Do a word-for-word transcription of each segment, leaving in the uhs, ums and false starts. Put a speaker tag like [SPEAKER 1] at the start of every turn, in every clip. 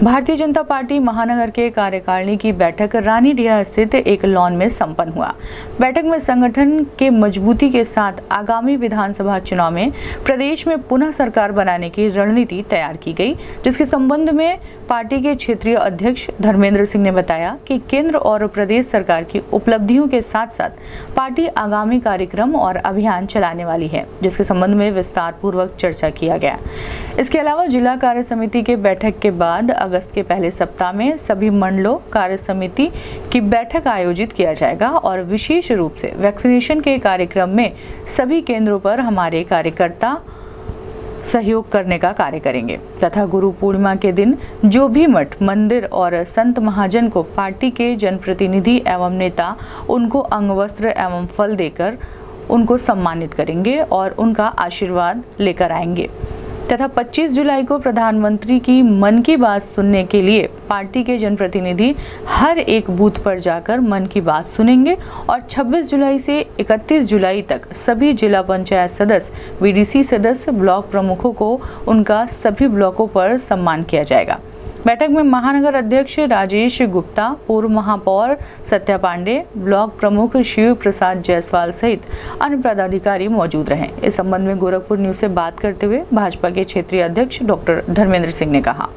[SPEAKER 1] Bharatiya Janata party महानगर के कार्यकारिणी की बैठक रानीडीहा स्थित एक लॉन में संपन्न हुआ। बैठक में संगठन के मजबूती के साथ आगामी विधानसभा चुनाव में प्रदेश में पुनः सरकार बनाने की रणनीति तैयार की गई, जिसके संबंध में पार्टी के क्षेत्रीय अध्यक्ष धर्मेंद्र सिंह ने बताया कि केंद्र और प्रदेश सरकार की उपलब्धियों के साथ साथ पार्टी आगामी कार्यक्रम और अभियान चलाने वाली है, जिसके संबंध में विस्तार पूर्वक चर्चा किया गया। इसके अलावा जिला कार्य समिति के बैठक के बाद अगस्त के पहले सप्ताह में सभी मंडलों कार्य समिति की बैठक आयोजित किया जाएगा और विशेष रूप से वैक्सीनेशन के कार्यक्रम में सभी केंद्रों पर हमारे कार्यकर्ता सहयोग करने का कार्य करेंगे तथा गुरु पूर्णिमा के दिन जो भी मठ, मंदिर और संत महाजन को पार्टी के जनप्रतिनिधि एवं नेता उनको अंगवस्त्र एवं फल देकर उनको सम्मानित करेंगे और उनका आशीर्वाद लेकर आएंगे तथा पच्चीस जुलाई को प्रधानमंत्री की मन की बात सुनने के लिए पार्टी के जनप्रतिनिधि हर एक बूथ पर जाकर मन की बात सुनेंगे और छब्बीस जुलाई से इकतीस जुलाई तक सभी जिला पंचायत सदस्य, वीडीसी सदस्य, ब्लॉक प्रमुखों को उनका सभी ब्लॉकों पर सम्मान किया जाएगा। बैठक में महानगर अध्यक्ष राजेश गुप्ता, पूर्व महापौर सत्या पांडे, ब्लॉक प्रमुख शिव प्रसाद जायसवाल सहित अन्य पदाधिकारी मौजूद रहे। इस संबंध में गोरखपुर न्यूज से बात करते हुए भाजपा के क्षेत्रीय अध्यक्ष डॉक्टर धर्मेंद्र सिंह ने कहा।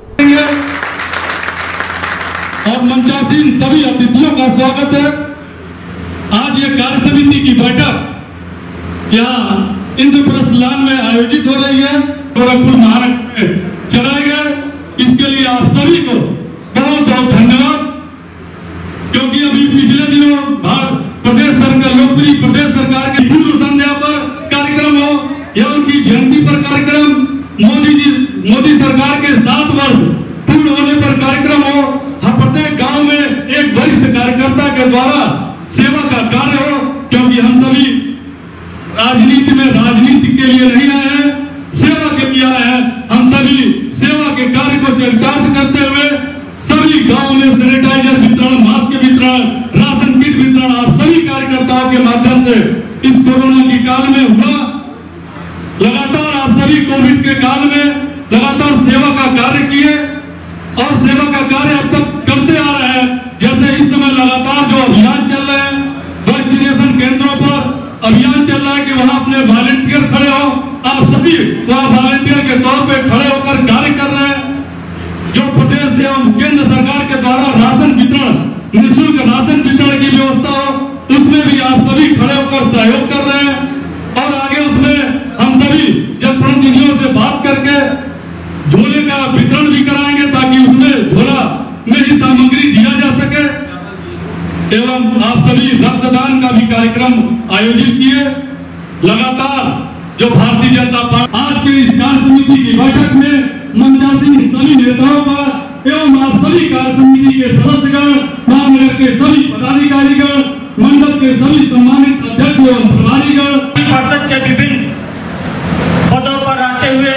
[SPEAKER 2] और मंचासीन सभी अतिथियों का स्वागत है। आज ये कार्य समिति की बैठक यहाँ इंद्रप्रस्थ लॉन में आयोजित हो रही है, गोरखपुर महानगर में चलाए गए। इसके लिए आप सभी को बहुत बहुत धन्यवाद, क्योंकि अभी पिछले दिनों प्रदेश सरकार लोकप्रिय प्रदेश सरकार की पूर्व संध्या पर कार्यक्रम हो या उनकी जयंती पर कार्यक्रम, मोदी जी मोदी सरकार के सात वर्ष पूर्ण होने पर कार्यक्रम हो, हर प्रत्येक गांव में एक वरिष्ठ कार्यकर्ता के द्वारा सेवा का कार्य हो, क्योंकि हम सभी राजनीति में राजनीति के लिए नहीं आए हैं, सेवा के लिए आए हैं। हम सभी सेवा के कार्य को चरितार्थ करते हुए सभी गांव में सैनिटाइजर वितरण, मास्क वितरण, राशन किट वितरण आप सभी कार्यकर्ताओं के माध्यम से इस कोरोना के काल में हुआ। लगातार आप सभी कोविड के काल में लगातार सेवा का कार्य किए और सेवा का कार्य अब तक करते आ रहे हैं। जैसे इस समय लगातार जो अभियान चल रहे हैं, वैक्सीनेशन केंद्रों पर अभियान चल रहा है कि वहां अपने वॉलेंटियर खड़े हो, आप सभी वहां वॉलेंटियर के तौर पे खड़े होकर कार्य कर रहे हैं। जो प्रदेश एवं केंद्र सरकार के द्वारा राशन वितरण, निःशुल्क राशन वितरण की व्यवस्था हो, उसमें भी आप सभी खड़े होकर सहयोग कर रहे हैं। और आगे उसमें हम सभी जनप्रतिनिधियों से बात करके झोले का वितरण भी कराएंगे, ताकि उसमें झोला में ही सामग्री दिया जा सके। एवं आप सभी रक्तदान का भी कार्यक्रम आयोजित किए। लगातार जो भारतीय जनता पार्टी आज के इस कार्य समिति की बैठक में मंचासीन सभी नेताओं का एवं आप सभी कार्य समिति के सदस्यगण, महानगर के सभी पदाधिकारीगण, मंडल के सभी सम्मानित अध्यक्ष एवं प्रभारीगण,
[SPEAKER 3] पार्षद के विभिन्न पदों पर रहते हुए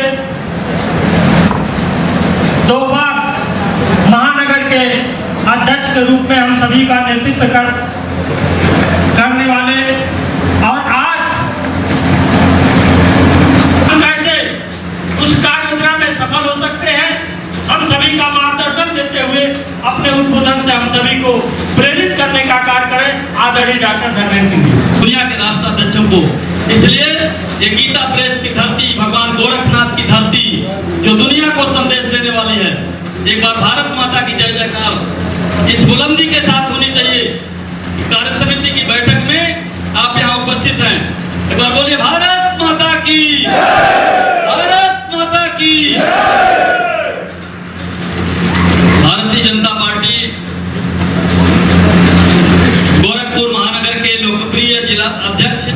[SPEAKER 3] दो बार महानगर के अध्यक्ष के रूप में हम सभी का नेतृत्व कर करने वाले और आज हम कैसे उस कार्ययोजना में सफल हो सकते हैं, हम सभी का मार्गदर्शन देते हुए अपने उद्बोधन से हम सभी को प्रेरित करने का कार्य करें आदरणीय डॉक्टर धर्मेंद्र सिंह जी,
[SPEAKER 4] दुनिया के राष्ट्राध्यक्षों को। इसलिए ये गीता प्रेस की धरती, भगवान गोरखनाथ की धरती जो दुनिया को संदेश देने वाली है, एक बार भारत माता की जय जयकार इस बुलंदी के साथ होनी चाहिए। कार्य समिति की बैठक में आप यहाँ उपस्थित हैं, एक बार बोलिए भारत माता की, भारत माता की। भारतीय जनता पार्टी गोरखपुर महानगर के लोकप्रिय जिला अध्यक्ष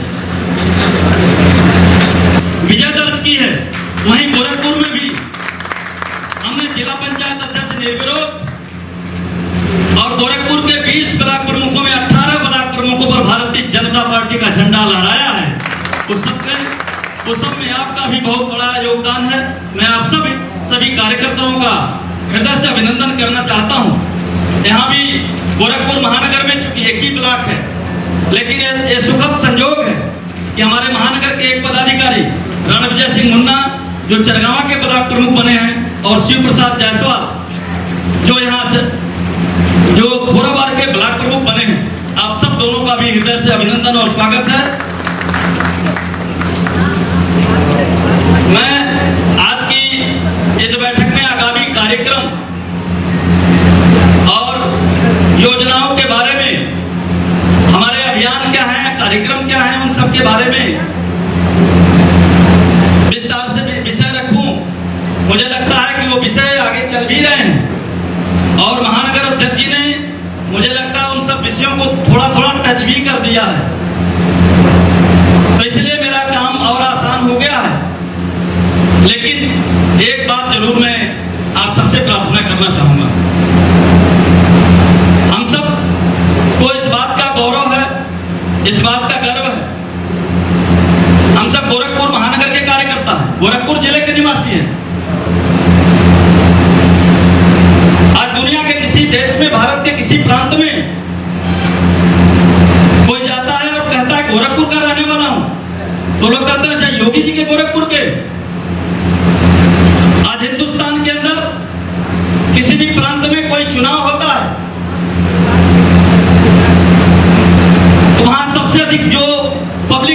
[SPEAKER 4] विजय दर्ज की है। वहीं गोरखपुर में भी हमने जिला पंचायत अध्यक्ष निर्विरोध और गोरखपुर के बीस ब्लॉक प्रमुखों में अठारह ब्लॉक प्रमुखों पर भारतीय जनता पार्टी का झंडा लहराया है। उस सब में उस सब में आपका भी बहुत बड़ा योगदान है। मैं आप सभी सभी कार्यकर्ताओं का हृदय से अभिनंदन करना चाहता हूं। यहाँ भी गोरखपुर महानगर में चूंकि एक ही ब्लॉक है, लेकिन ये सुखद संयोग है कि हमारे महानगर के एक पदाधिकारी रणविजय सिंह मुन्ना जो चरगावा के ब्लॉक प्रमुख बने हैं और शिव प्रसाद जायसवाल यहाँ जो खोराबार के ब्लॉक प्रमुख बने हैं, आप सब दोनों का भी हृदय से अभिनंदन और स्वागत है। मैं आज की इस बैठक में आगामी कार्यक्रम और योजनाओं के बारे में, हमारे अभियान क्या है, कार्यक्रम क्या है, उन सब के बारे में विस्तार से विषय रखूं। मुझे लगता है कि वो विषय आगे चल भी रहे हैं और महानगर अध्यक्ष जी ने, मुझे लगता है, उन सब विषयों को थोड़ा थोड़ा टच भी कर दिया है, तो इसलिए मेरा काम और आसान हो गया है। लेकिन एक बात जरूर मैं आप सबसे प्रार्थना करना चाहूंगा। हम सब को इस बात का गौरव है, इस बात का गर्व है, हम सब गोरखपुर महानगर के कार्यकर्ता हैं, गोरखपुर जिले के निवासी हैं। आज दुनिया के किसी देश में, भारत के किसी प्रांत में कोई जाता है और कहता है गोरखपुर का रहने वाला हूं, तो लोग कहते हैं अच्छा योगी जी के गोरखपुर के। आज हिंदुस्तान के अंदर किसी भी प्रांत में कोई चुनाव होता है तो वहां सबसे अधिक जो पब्लिक,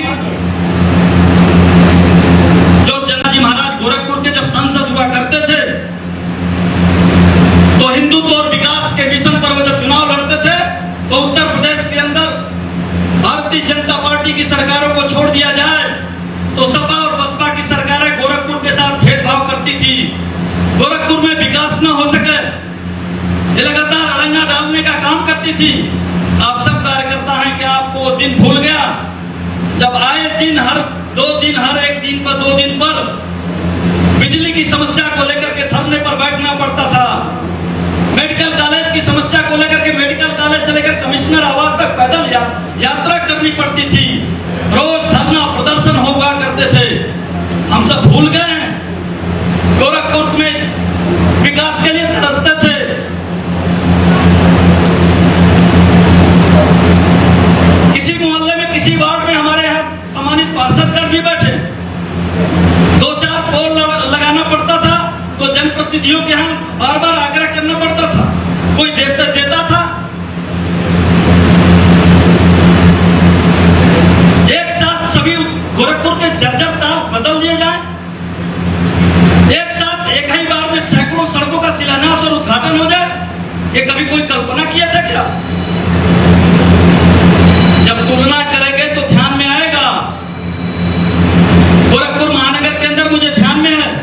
[SPEAKER 4] जो जनजी महाराज गोरखपुर के जब सांसद हुआ करते थे तो हिंदुत्व और विकास के मिशन पर वो जब चुनाव लड़ते थे तो उत्तर प्रदेश के अंदर भारतीय जनता पार्टी की सरकारों को छोड़ दिया जाए तो सपा और बसपा की सरकारें गोरखपुर के साथ भेदभाव करती थी। गोरखपुर में विकास न हो सके ये लगातार अड़ंगा डालने का काम करती थी। आप सब कार्यकर्ता हैं कि आपको वो दिन भूल गया जब आए दिन, हर दो दिन, हर एक दिन पर दो दिन पर बिजली की समस्या को लेकर के धरने पर बैठना पड़ता था। मेडिकल कॉलेज की समस्या को लेकर के मेडिकल कॉलेज से लेकर कमिश्नर आवास तक पैदल या, यात्रा करनी पड़ती थी। रोज धरना प्रदर्शन हुआ करते थे। हम सब भूल गए हैं, गोरखपुर में विकास के लिए तरसते थे। किसी मोहल्ले में, किसी वार्ड में हमारे यहाँ सम्मानित पार्षदगण भी बैठे, दो चार पोल लगाना पड़ता था तो जनप्रतिनिधियों के यहाँ बार बार आग्रह करना पड़ता था, कोई देता देता था। एक साथ सभी गोरखपुर के जर्जर तार बदल दिए जाए, एक साथ एक ही बार में सैकड़ों सड़कों का शिलान्यास और उद्घाटन हो जाए, ये कभी कोई कल्पना किया था क्या? जब तुलना करेंगे तो ध्यान में आएगा। गोरखपुर महानगर के अंदर मुझे ध्यान में है,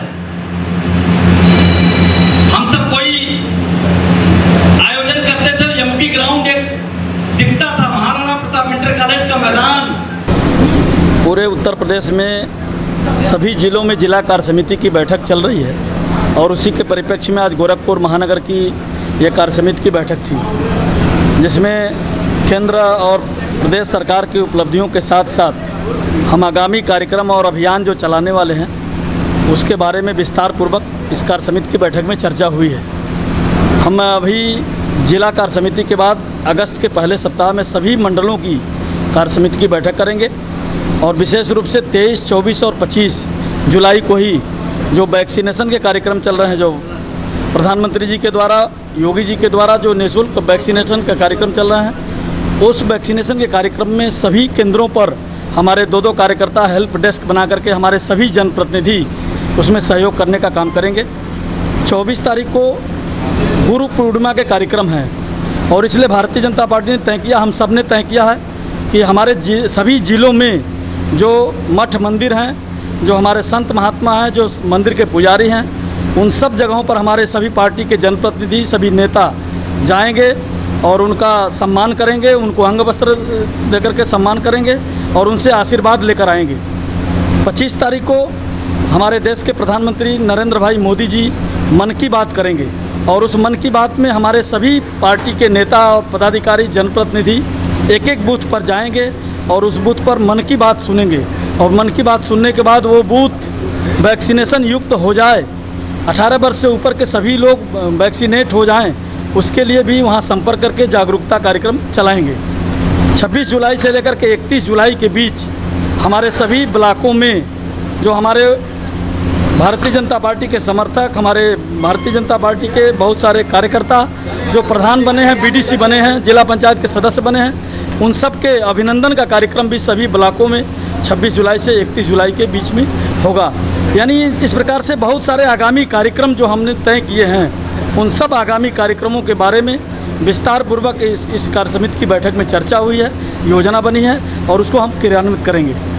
[SPEAKER 4] हम सब कोई आयोजन करते थे, एमपी ग्राउंड एक दिखता था, महाराणा प्रताप इंटर कॉलेज का मैदान।
[SPEAKER 5] पूरे उत्तर प्रदेश में सभी जिलों में जिला कार्य समिति की बैठक चल रही है और उसी के परिप्रेक्ष्य में आज गोरखपुर महानगर की ये कार्य समिति की बैठक थी, जिसमें केंद्र और प्रदेश सरकार की उपलब्धियों के साथ साथ हम आगामी कार्यक्रम और अभियान जो चलाने वाले हैं उसके बारे में विस्तार पूर्वक इस कार्य समिति की बैठक में चर्चा हुई है। हम अभी जिला कार्य समिति के बाद अगस्त के पहले सप्ताह में सभी मंडलों की कार्य समिति की बैठक करेंगे और विशेष रूप से तेईस, चौबीस और पच्चीस जुलाई को ही जो वैक्सीनेशन के कार्यक्रम चल रहे हैं, जो प्रधानमंत्री जी के द्वारा, योगी जी के द्वारा जो निःशुल्क वैक्सीनेशन का कार्यक्रम चल रहा है, उस वैक्सीनेशन के कार्यक्रम में सभी केंद्रों पर हमारे दो दो कार्यकर्ता हेल्प डेस्क बना करके हमारे सभी जनप्रतिनिधि उसमें सहयोग करने का काम करेंगे। चौबीस तारीख को गुरु पूर्णिमा के कार्यक्रम हैं और इसलिए भारतीय जनता पार्टी ने तय किया, हम सब ने तय किया है कि हमारे जि, सभी जिलों में जो मठ मंदिर हैं, जो हमारे संत महात्मा हैं, जो मंदिर के पुजारी हैं, उन सब जगहों पर हमारे सभी पार्टी के जनप्रतिनिधि, सभी नेता जाएंगे और उनका सम्मान करेंगे, उनको अंग वस्त्र देकर के सम्मान करेंगे और उनसे आशीर्वाद लेकर आएंगे। पच्चीस तारीख को हमारे देश के प्रधानमंत्री नरेंद्र भाई मोदी जी मन की बात करेंगे और उस मन की बात में हमारे सभी पार्टी के नेता और पदाधिकारी, जनप्रतिनिधि एक एक बूथ पर जाएंगे और उस बूथ पर मन की बात सुनेंगे और मन की बात सुनने के बाद वो बूथ वैक्सीनेशन युक्त हो जाए, अठारह वर्ष से ऊपर के सभी लोग वैक्सीनेट हो जाएं, उसके लिए भी वहाँ संपर्क करके जागरूकता कार्यक्रम चलाएंगे। छब्बीस जुलाई से लेकर के इकतीस जुलाई के बीच हमारे सभी ब्लॉकों में जो हमारे भारतीय जनता पार्टी के समर्थक, हमारे भारतीय जनता पार्टी के बहुत सारे कार्यकर्ता जो प्रधान बने हैं, बीडीसी बने हैं, जिला पंचायत के सदस्य बने हैं, उन सब के अभिनंदन का कार्यक्रम भी सभी ब्लॉकों में छब्बीस जुलाई से इकतीस जुलाई के बीच में होगा। यानी इस प्रकार से बहुत सारे आगामी कार्यक्रम जो हमने तय किए हैं, उन सब आगामी कार्यक्रमों के बारे में विस्तार पूर्वक इस इस कार्य समिति की बैठक में चर्चा हुई है, योजना बनी है और उसको हम क्रियान्वित करेंगे।